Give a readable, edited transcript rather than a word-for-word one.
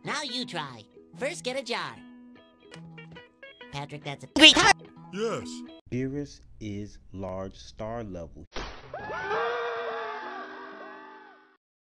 Now you try. First, get a jar. Patrick, that's a retard. Yes. Beerus is large star level.